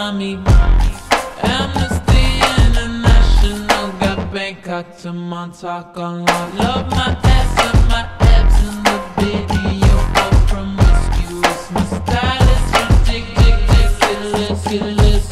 mommy. Amnesty International got Bangkok to Montauk on lock. Love my ass and my abs in the video. All promiscuous, my style is ridiculous, ridiculous.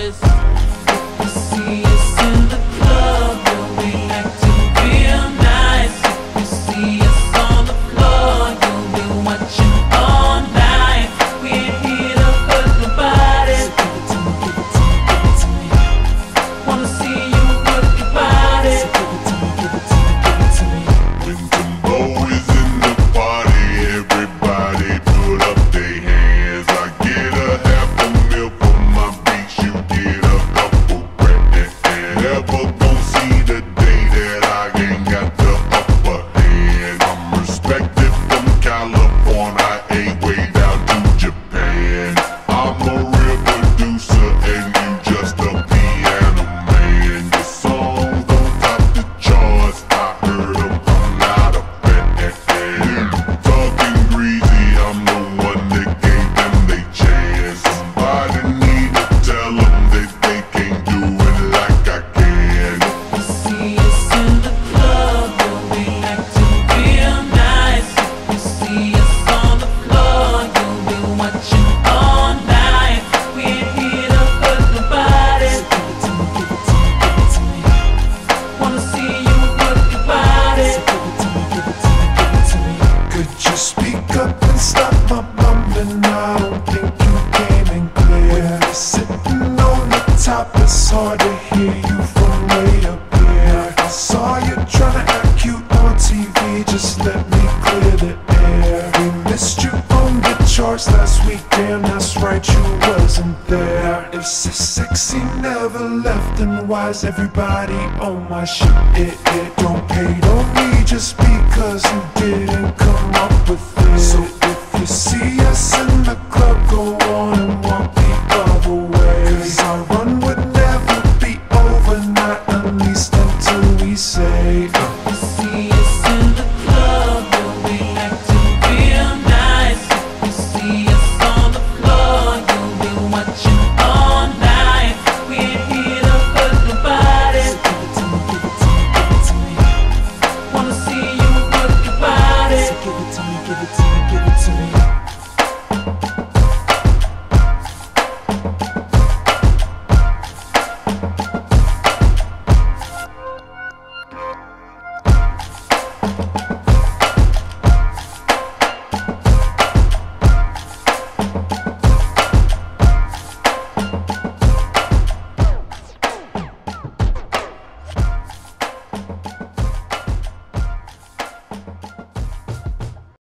If you see us in the club, you'll be acting real nice. If you see us on the floor, you'll be watching all night. We ain't here to hurt nobody. So give it to me, give it to me, give it to me. Wanna see you work your body. So give it to me, give it to me, give it to me. When Timbo is in the party, everybody put up their hands. I get a half a meal for my beats, you get a couple grand. Never gon' see the day that I ain't got the upper hand. I'm respected from California, way down to Japan. I'm a real producer and you just a piano man. Your songs don't top the charts, I heard them, I'm not a fan. Talking greasy, I'm the one that gave them they chance. Somebody need to tell them that they can't do it like I can. If you see us in the club, you'll be acting real nice. If you see us on the floor, you'll be watching all night. We ain't here to hurt nobody. So give it to me, give it to me, give it to me. Wanna see you work your body. So give it to me, give it to me, give it to me. Could you speak up and stop my bumping? I don't think you came in clear. When you're sitting on the top, it's hard to hear you from way up here. I saw you tryna act cute on TV, just let me clear the air. We missed you on the charts last week, damn that's right, you wasn't there. If sexy never left, then why's everybody on my shit? Don't hate on me just because you didn't come up with it. So if you see us in the club, go on and